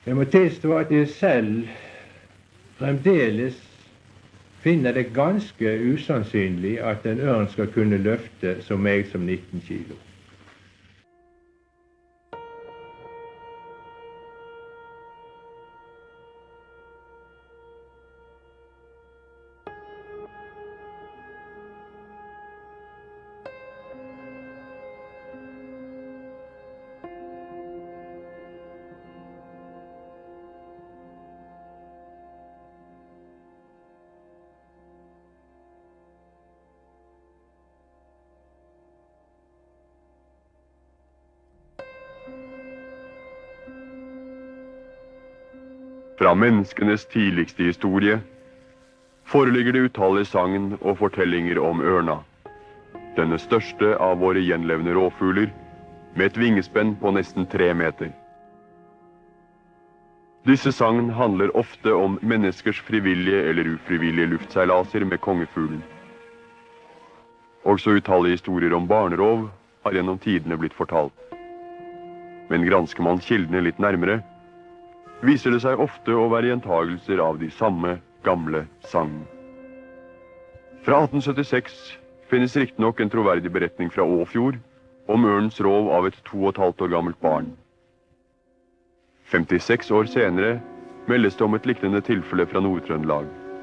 Jeg må tilstå at jeg selv fremdeles finner det ganske usannsynlig at en ørn skal kunne løfte så meg som 19 kilo. Fra menneskenes tidligste historie foreligger det utallige sagn og fortellinger om ørna, denne største av våre gjenlevende rovfugler, med et vingespenn på nesten 3 meter. Disse sagn handler ofte om menneskers frivillige eller ufrivillige luftseilaser med kongefuglen. Også utallige historier om barnerov har gjennom tidene blitt fortalt. Men gransker man kildene litt nærmere, viser det seg ofte å være gjentagelser av de samme gamle sagn. Fra 1876 finnes riktignok en troverdig beretning fra Åfjord om ørnens rov av et 2,5 år gammelt barn. 56 år senere meldes det om et lignende tilfelle fra Nord-Trøndelag.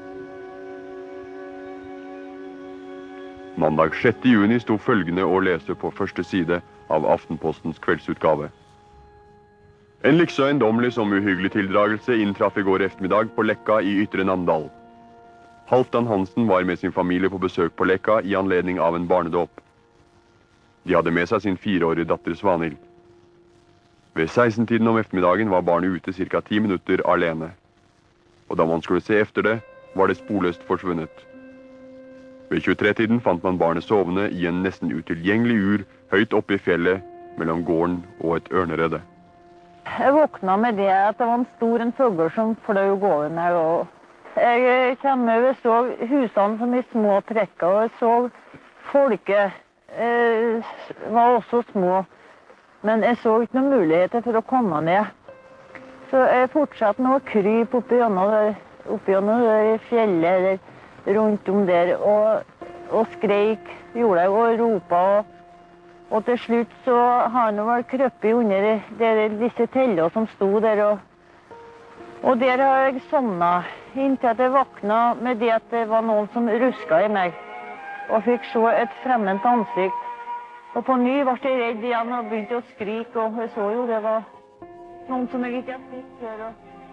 Mandag 6. juni sto følgende å lese på første side av Aftenpostens kveldsutgave. En likså eiendommelig som uhyggelig tildragelse inntraff i går eftermiddag på Lekka i Ytre Namdal. Halvdan Hansen var med sin familie på besøk på Lekka i anledning av en barnedåp. De hadde med seg sin 4-årige datter Svanhild. Ved 16-tiden om eftermiddagen var barnet ute ca. 10 minutter alene. Og da man skulle se efter det, var det sporløst forsvunnet. Ved 23-tiden fant man barnet sovende i en nesten utilgjengelig ur høyt oppe i fjellet mellom gården og et ørneredde. Jeg våkna med det at det var en fugl som fløy gående her. Og jeg kommer og så husene som i små trekker, og jeg så folket var også små. Men jeg så ikke noen muligheter for å komme ned. Så jeg fortsatte nå å krype oppi gjennom det fjellet rundt om der, og skreik, gjorde jeg, og ropet. Og til slutt så har han vel krøpet under disse tellene som sto der. Og der har jeg sovnet inntil at jeg våkna med det at det var noen som rusket i meg. Og fikk se et fremmed ansikt. Og på ny ble jeg redd igjen og begynte å skrike. Og jeg så jo det var noen som jeg ikke hadde sett før.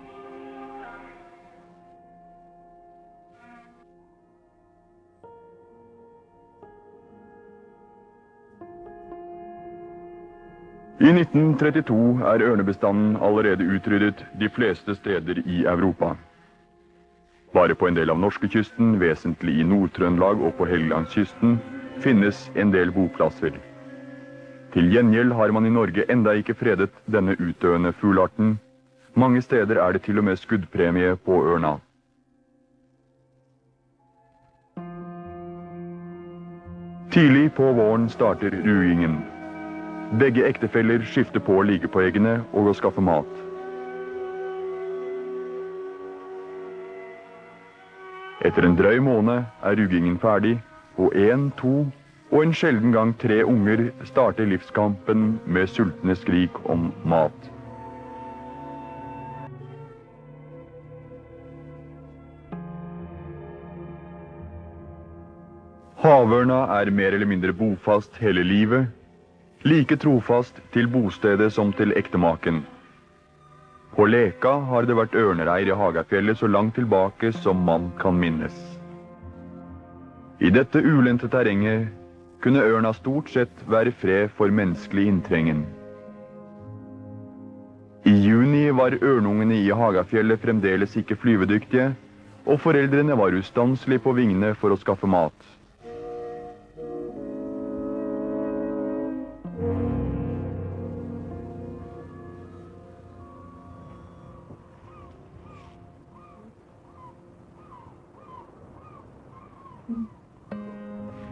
I 1932 er ørnebestanden allerede utryddet de fleste steder i Europa. Bare på en del av norskekysten, vesentlig i Nord-Trøndelag og på Helgelandskysten, finnes en del boplasser. Til gjengjeld har man i Norge enda ikke fredet denne utdøende fuglarten. Mange steder er det til og med skuddpremie på ørna. Tidlig på våren starter ruingen. Begge ektefeller skifter på å ligge på eggene og å skaffe mat. Etter en drøy måned er ruggingen ferdig, og 1, 2 og en sjelden gang 3 unger starter livskampen med sultne skrik om mat. Havørna er mer eller mindre bofast hele livet, like trofast til bostedet som til ektemaken. På Leka har det vært ørnereir i Hagafjellet så langt tilbake som man kan minnes. I dette ulendte terrenget kunne ørna stort sett være fred for menneskelig inntrengen. I juni var ørnungene i Hagafjellet fremdeles ikke flyvedyktige, og foreldrene var ustanselig på vingene for å skaffe mat.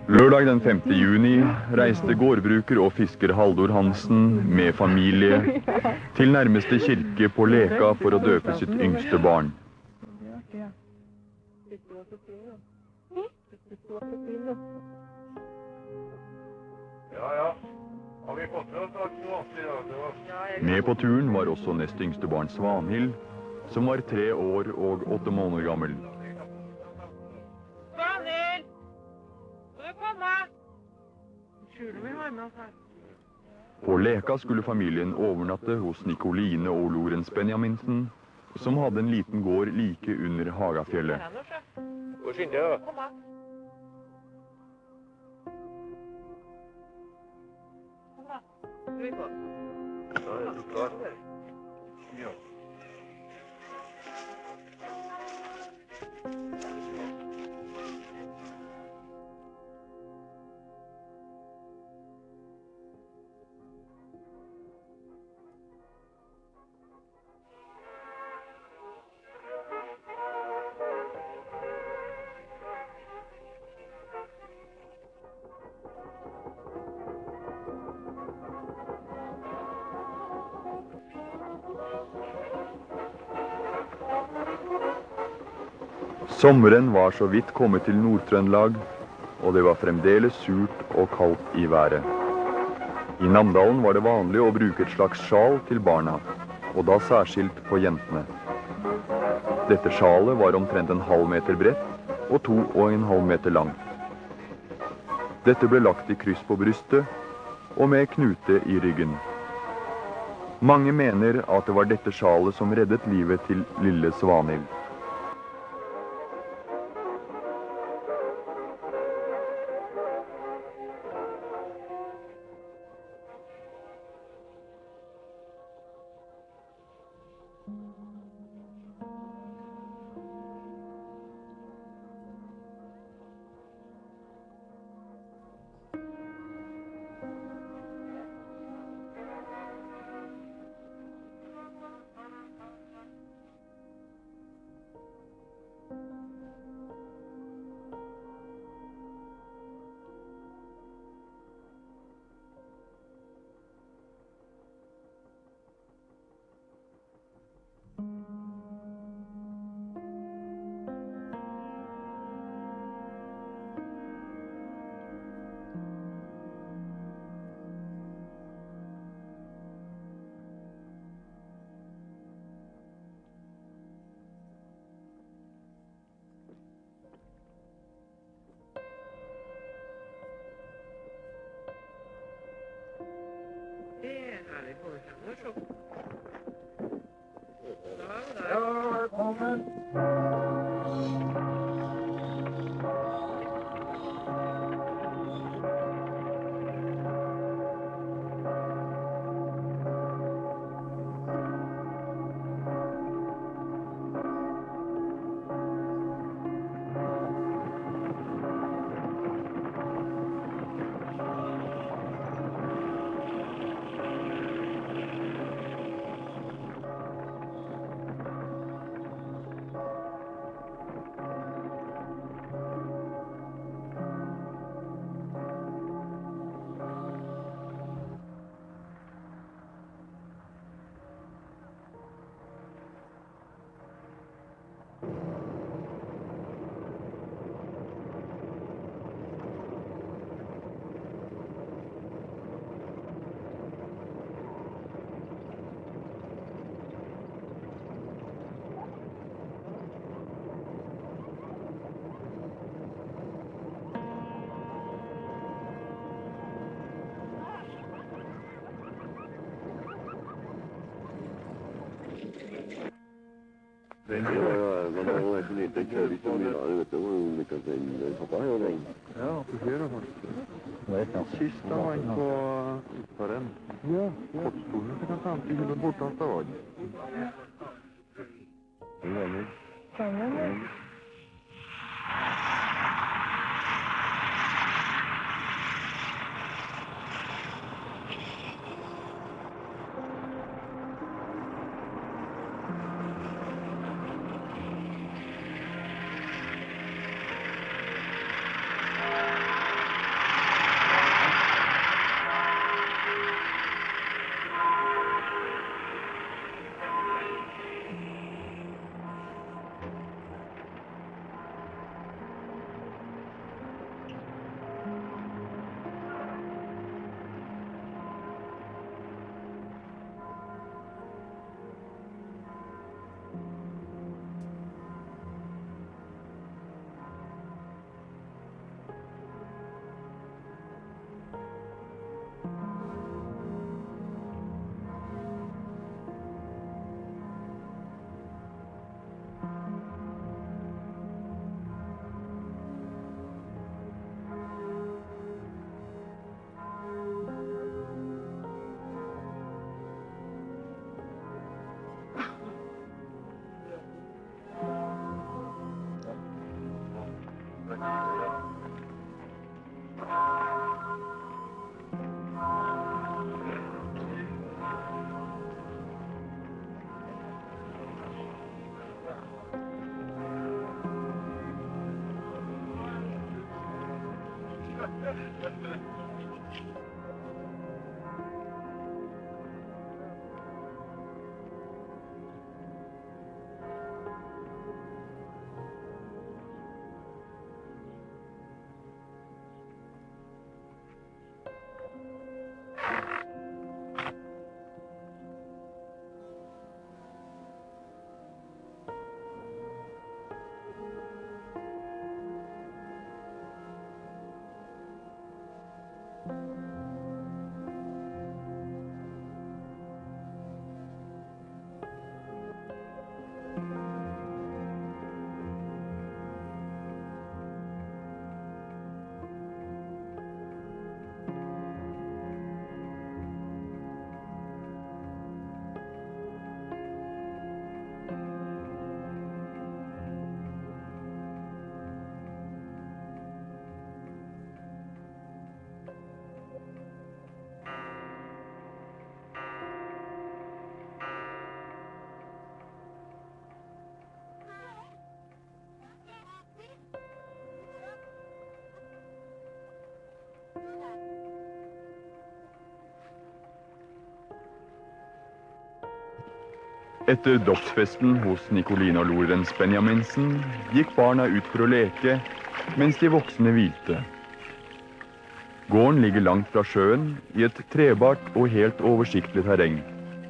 Lørdag den 5. juni reiste gårdbruker og fisker Haldor Hansen med familie til nærmeste kirke på Leka for å døpe sitt yngste barn. Med på turen var også nest yngste barn Svanhild, som var 3 år og 8 måneder gammel. Svanhild! Må du komme? Skjuler vi har med oss her. På Leka skulle familien overnatte hos Nikoline og Lorentz Benjaminsen, som hadde en liten gård like under Hagafjellet. Hvor skynder jeg da? Kom da. Kom da. Skal vi gå? Ja, jeg er klar. Ja. Sommeren var så vidt kommet til Nord-Trøndelag, og det var fremdeles surt og kaldt i været. I Namdalen var det vanlig å bruke et slags sjal til barna, og da særskilt på jentene. Dette sjalet var omtrent en halv meter bredt og 2,5 meter langt. Dette ble lagt i kryss på brystet og med knute i ryggen. Mange mener at det var dette sjalet som reddet livet til lille Svanhild. Men det var ikke nytt, det kjører ikke mye da, vet du, og vi kan sende pappa her, og Ja, du ser det faktisk. Sista var på utfaren. Ja, Kortstolen så kan samtidig kjøpe bortast av vann. Sammen. Etter dåpsfesten hos Nicoline og Lorentz Benjaminsen gikk barna ut for å leke, mens de voksne hvilte. Gården ligger langt fra sjøen, i et trebart og helt oversiktlig terreng.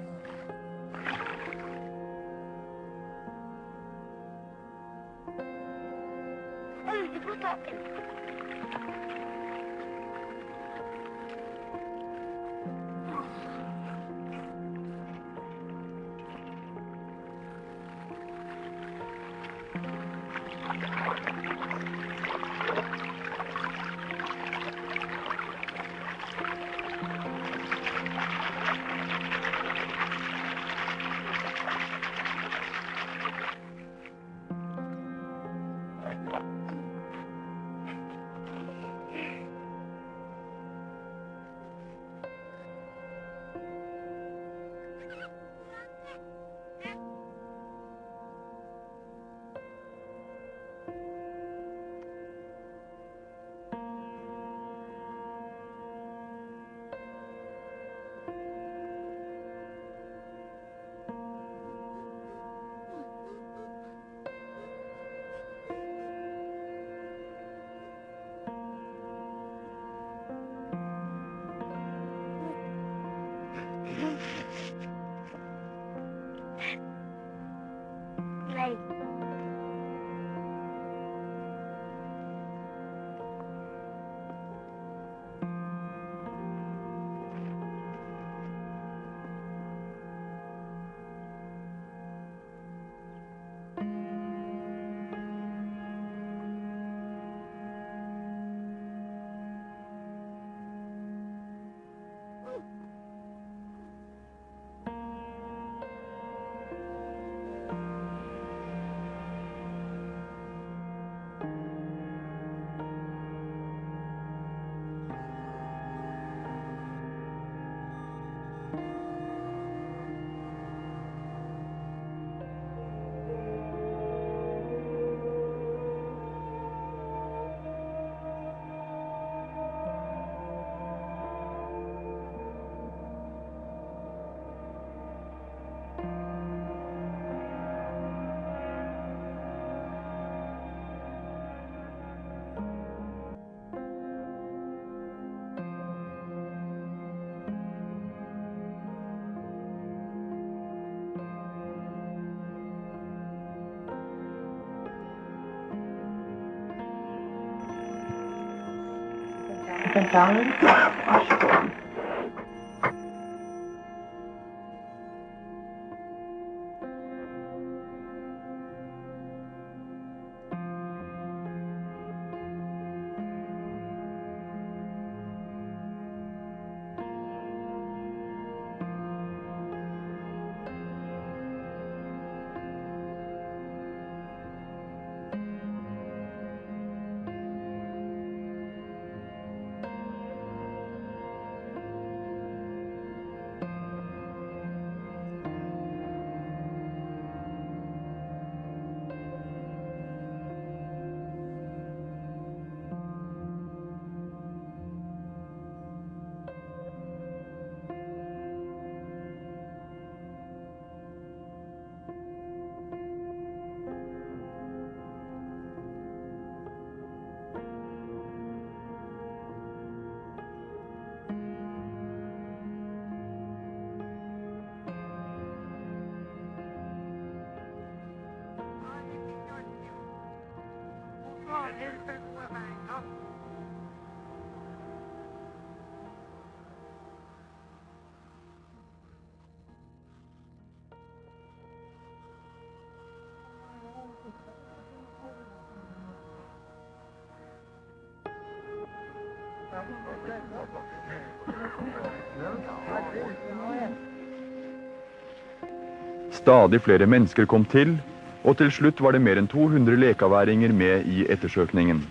Stadig flere mennesker kom til, og til slutt var det mer enn 200 lekaværinger med i ettersøkningen.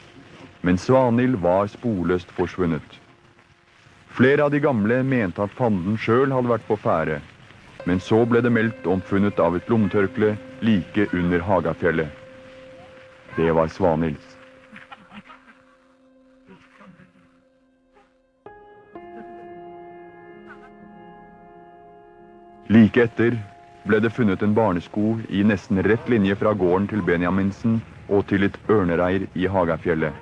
Men Svanhild var sporløst forsvunnet. Flere av de gamle mente at fanden selv hadde vært på fære, men så ble det meldt om funnet av et lommetørkle like under Hagafjellet. Det var Svanhilds. Like etter ble det funnet en barnesko i nesten rett linje fra gården til Benjaminsen og til et ørnereir i Hagafjellet.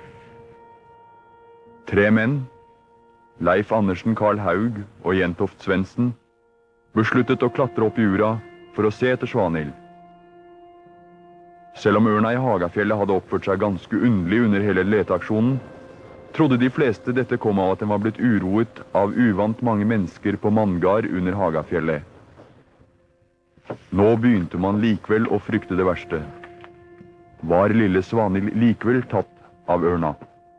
3 menn, Leif Andersen Karl Haug og Jentoft Svendsen, besluttet å klatre opp i ura for å se etter Svanhild. Selv om ørna i Hagafjellet hadde oppført seg ganske underlig under hele leteaksjonen, trodde de fleste dette kom av at den var blitt uroet av uvant mange mennesker på manngard under Hagafjellet. Nå begynte man likevel å frykte det verste. Var lille Svanhild likevel tatt av ørna?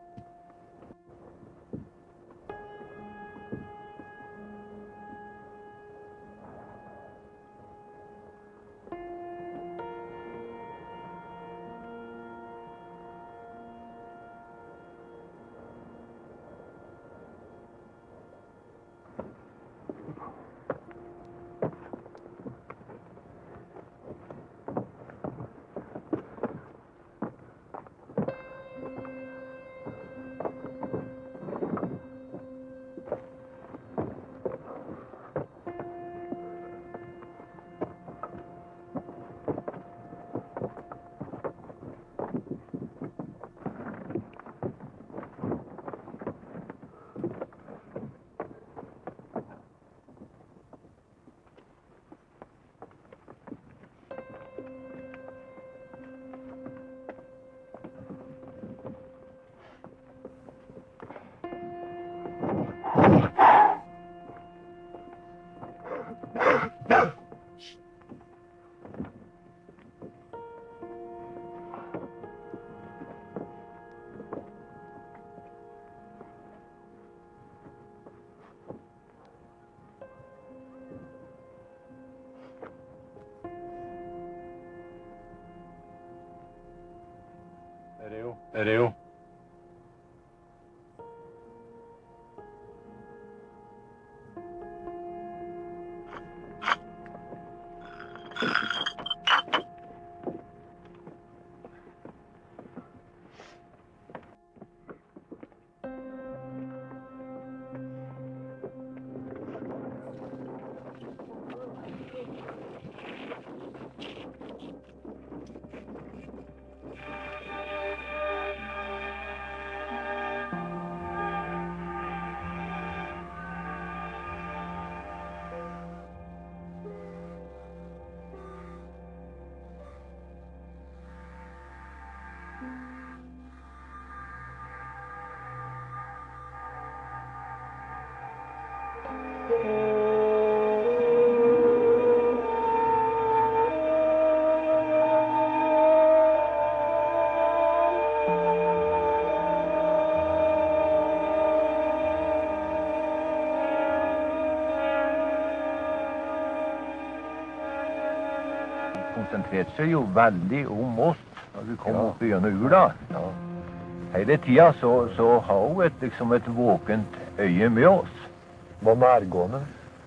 Er det jo? Konsentrerte seg jo veldig om oss når vi kom opp gjennom ura. Ja. Hele tida så har hun et våkent øye med oss. Hva med ergående?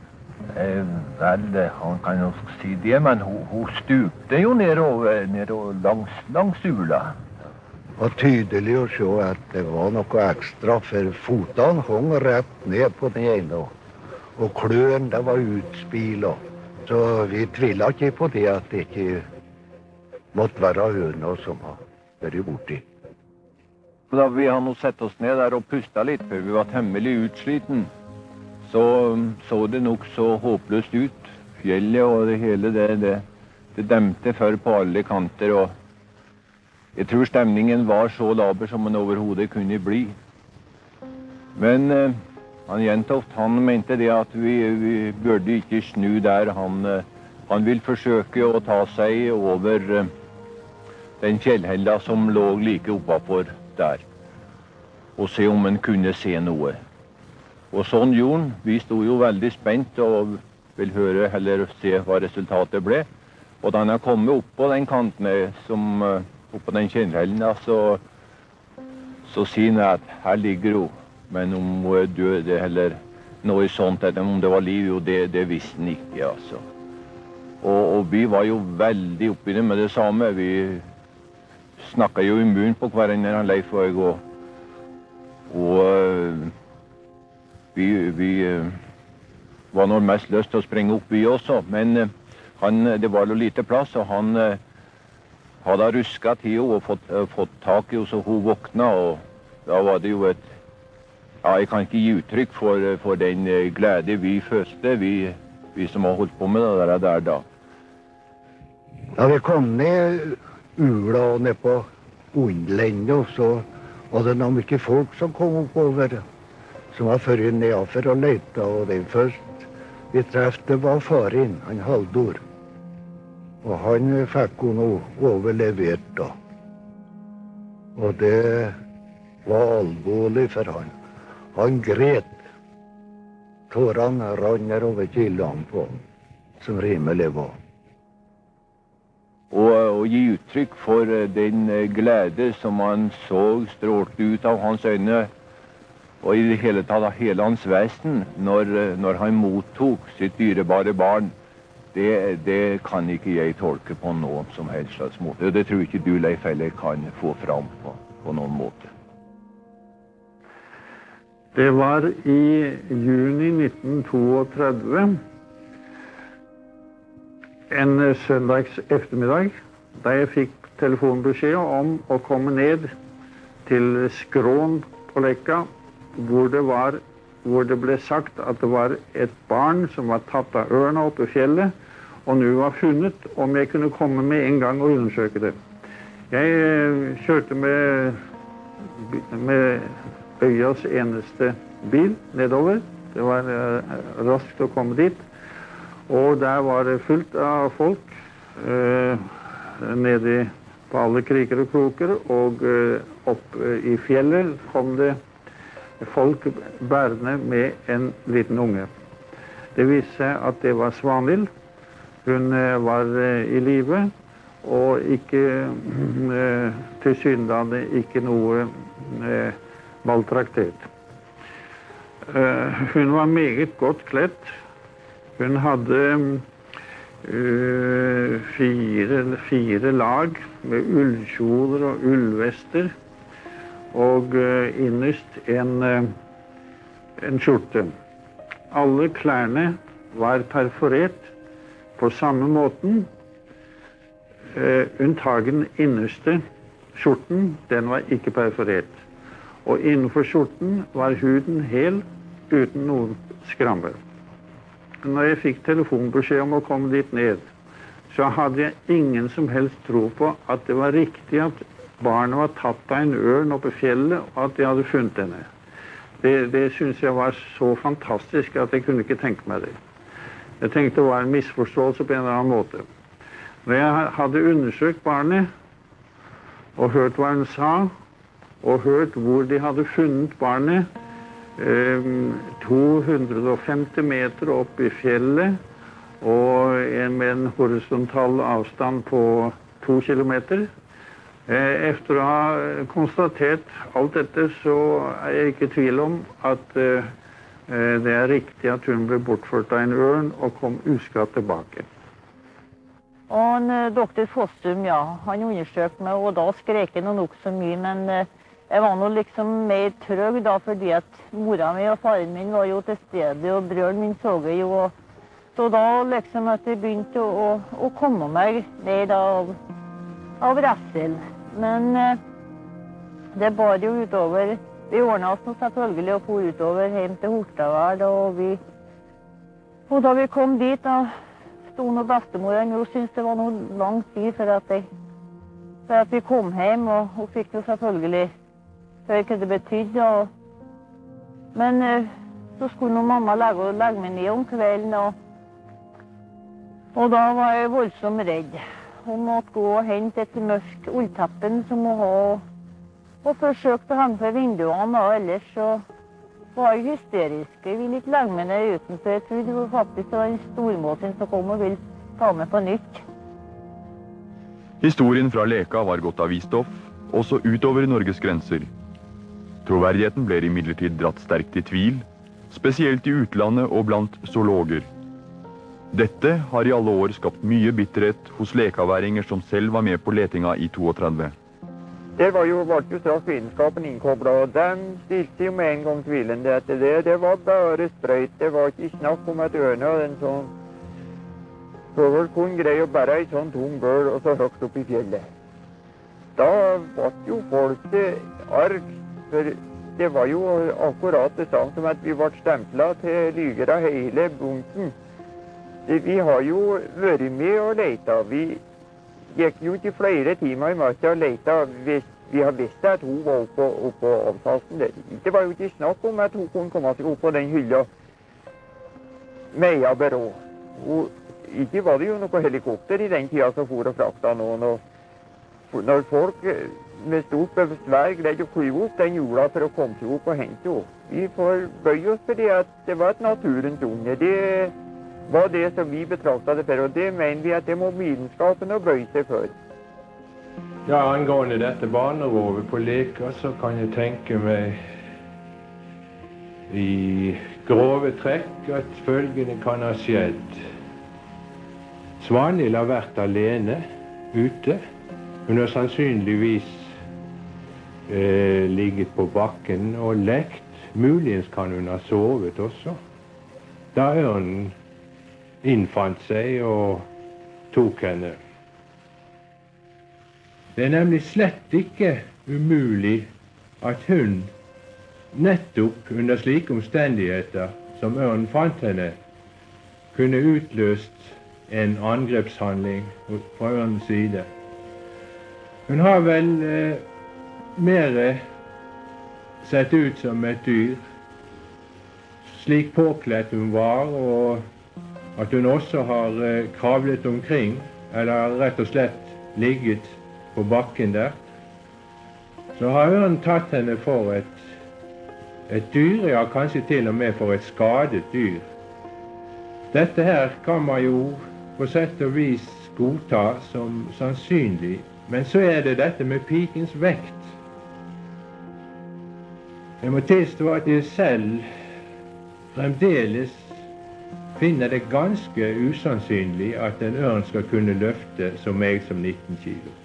Vel, han kan jo si det, men hun stupte jo nedover langs ula. Det var tydelig å se at det var noe ekstra, for fotene hang rett ned på den ene, og kløen det var utspilet. Så vi tviler ikke på det at det ikke måtte være høna som har vært borti. Da vi har nå sett oss ned der og pustet litt, for vi var temmelig utsliten, så det nok så håpløst ut. Fjellet og det hele, det dempte før på alle kanter, og jeg tror stemningen var så laber som man overhodet kunne bli. Men han Jentoft, han mente det at vi burde ikke snu der. Han vil forsøke å ta seg over den fjellhella som lå like oppafor der, og se om han kunne se noe. Og sånn gjorde han. Vi stod jo veldig spent og vil høre eller se hva resultatet ble. Og da han har kommet opp på den kanten, opp på den fjellhella, så sier han at her ligger hun. Men om hun er død eller noe sånt, om det var liv, jo det visste han ikke, altså. Og vi var jo veldig oppi det med det samme. Vi snakket jo i munnen på hverandre, han Leif og jeg, og vi var nå mest lyst til å sprenge opp i også, men det var jo lite plass, og han hadde rusket til henne og fått tak i henne, så hun våkna, og da var det jo jeg kan ikke gi uttrykk for den glede vi følte, vi som har holdt på med det der da. Da vi kom ned Ula og ned på Ondlendet, så var det noen mye folk som kom oppover, som var før nedover og lette, og det først vi trefte var faren, han Haldor. Og han fikk hun overlevert da. Og det var alvorlig for han. Han gret. Tårene rann over kildene på han, som rimelig var. Og gi uttrykk for den glede som han så strålte ut av hans øyne, og i det hele tatt av hele hans vesen, når han mottok sitt dyrebare barn, det kan ikke jeg tolke på noen som helst slags måte. Og det tror ikke du, Leif, heller kan få fram på noen måte. Det var i juni 1932, en søndags eftermiddag, da jeg fikk telefonbeskjed om å komme ned til Skrån på Leka, hvor det ble sagt at det var et barn som var tatt av ørna oppe i fjellet, og nå var funnet, om jeg kunne komme med en gang og undersøke det. Jeg kjørte med øyas eneste bil nedover. Det var raskt å komme dit. Og der var det fullt av folk nede på alle kriker og kroker, og opp i fjellet kom det folk bærende med en liten unge. Det viste seg at det var Svanhild. Hun var i live, og tilsynelatende ikke noe maltraktert. Hun var meget godt kledt. Hun hadde fire lag med ullkjoler og ullvester, og innerst en skjorte. Alle klærne var perforert på samme måten. Unntagen innerste skjorten, den var ikke perforert. Og innenfor skjorten var huden hel, uten noen skrammer. Når jeg fikk telefonbeskjed om å komme dit ned, så hadde jeg ingen som helst tro på at det var riktig at barnet var tatt av en ørn oppe i fjellet, og at de hadde funnet henne. Det synes jeg var så fantastisk at jeg kunne ikke tenke meg det. Jeg tenkte det var en misforståelse på en eller annen måte. Når jeg hadde undersøkt barnet, og hørt hva hun sa, og hørt hvor de hadde funnet barnet, 250 meter opp i fjellet, og med en horisontal avstand på 2 kilometer. Efter å ha konstatert alt dette, så er jeg ikke i tvil om at det er riktig at hun ble bortført av en ørn og kom uskadd tilbake. Og doktor Fossum, ja, han undersøkte meg, og da skrek jeg nok så mye, men jeg var nå liksom mer trøg da, fordi at mora mi og faren min var jo til stede, og brøren min så jeg jo. Så da liksom at jeg begynte å komme meg ned av redsel. Men det bar jo utover. Vi ordnet oss nå selvfølgelig og for utover hjem til Hortavær, og da vi kom dit, da sto nå bestemoren og syntes det var noe lang tid for at vi kom hjem, og hun fikk jo selvfølgelig høre hva det betydde. Men så skulle nå mamma legge meg ned om kvelden, og da var jeg voldsomt redd. Hun måtte gå og hente et mørk ullteppen som hun hadde, og forsøkte å henge på vinduene, og ellers så var jeg hysterisk. Jeg ville ikke legge meg ned utenfor. Jeg trodde det var faktisk en stormåsin som kom og ville ta meg på nytt. Historien fra Leka var godt avisstoff, også utover Norges grenser. Troverdigheten ble imidlertid dratt sterkt i tvil, spesielt i utlandet og blant zoologer. Dette har i alle år skapt mye bitterhet hos lekaværinger som selv var med på letinga i 32. Der ble jo straks vitenskapen innkoblet, og den stilte jo med en gang tvilende etter det. Det var bare sprøyt, det var ikke snakk om et ørne og en sånn. fugl kunne greie å bære en sånn tung bøl og så høyt opp i fjellet. Da ble jo folk arg, for det var jo akkurat det samme som at vi ble stemplet til lygere hele bunten. Vi har jo vært med og leta. Vi gikk jo til flere timer i møte og leta hvis vi har visst at hun var oppe på avsalten. Det var jo ikke snakk om at hun kunne komme seg opp på den hylla med å berå. Ikke var det jo noe helikopter i den tida som for og frakta noen. Når folk med stort besvær greide å klyve opp den hjula for å komme seg opp og hente henne. Vi får bøye oss for det at det var et naturens unge. Det var det som vi betraktet det for, og det mener vi at det må vitenskapen å bøye seg for. Ja, angående dette barnerovet på Leka, så kan jeg tenke meg i grove trekk at følgende kan ha skjedd. Svanhild har vært alene ute. Hun har sannsynligvis ligget på bakken og lekt. Muligens kan hun ha sovet også. Da ørnen innfant seg og tok henne. Det er nemlig slett ikke umulig at hun nettopp under slike omstendigheter som ørnen fant henne, kunne utløst en angrepshandling fra ørnens side. Hun har vel mer sett ut som et dyr, slik påkledd hun var, og at hun også har kravlet omkring, eller rett og slett ligget på bakken der. Så har ørnen tatt henne for et dyr, ja kanskje til og med for et skadet dyr. Dette her kan man jo på sett og vis godta som sannsynlig, men så er det dette med pikens vekt. Jeg må tilstå at jeg selv fremdeles finner det ganske usannsynlig at en ørn skal kunne løfte så meg som 19 kilo.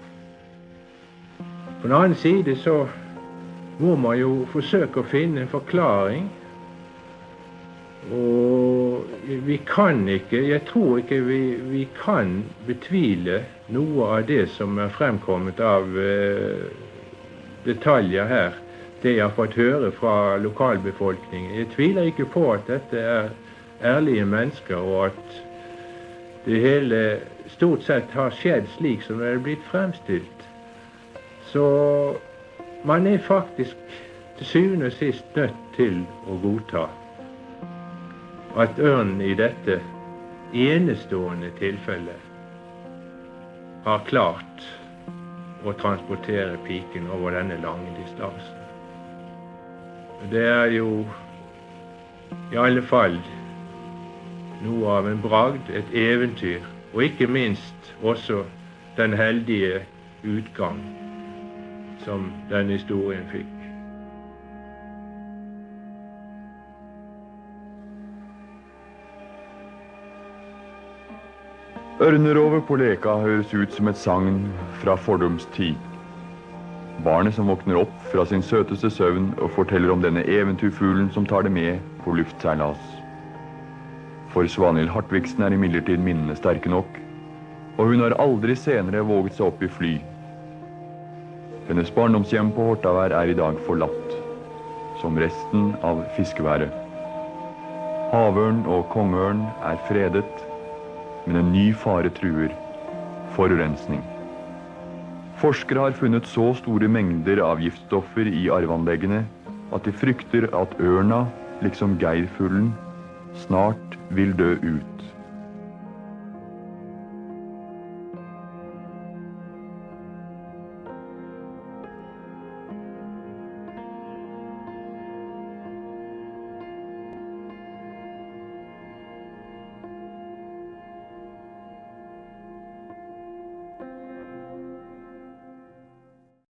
På den annen side så må man jo forsøke å finne en forklaring. Og vi kan ikke, jeg tror ikke vi kan betvile noe av det som er fremkommet av detaljer her. Det jeg har fått høre fra lokalbefolkningen. Jeg tviler ikke på at dette er ærlige mennesker, og at det hele stort sett har skjedd slik som det er blitt fremstilt. Så man er faktisk til syvende og sist nødt til å godta at ørnen i dette enestående tilfellet har klart å transportere piken over denne lange distansen. Det er jo i alle fall noe av en bragd, et eventyr, og ikke minst også den heldige utgang som denne historien fikk. Ørnerovet på Leka høres ut som et sagn fra fordums tid. Barnet som våkner opp fra sin søteste søvn og forteller om denne eventyrfuglen som tar det med på luftseilas. For Svanhild Hartvigsen er imidlertid minnene sterke nok, og hun har aldri senere våget seg opp i fly. Hennes barndomshjem på Hortavær er i dag forlatt, som resten av fiskeværet. Havørn og kongeørn er fredet, men en ny fare truer: forurensning. Forskere har funnet så store mengder av giftstoffer i arveanleggene at de frykter at ørna, liksom geirfuglen, snart vil dø ut.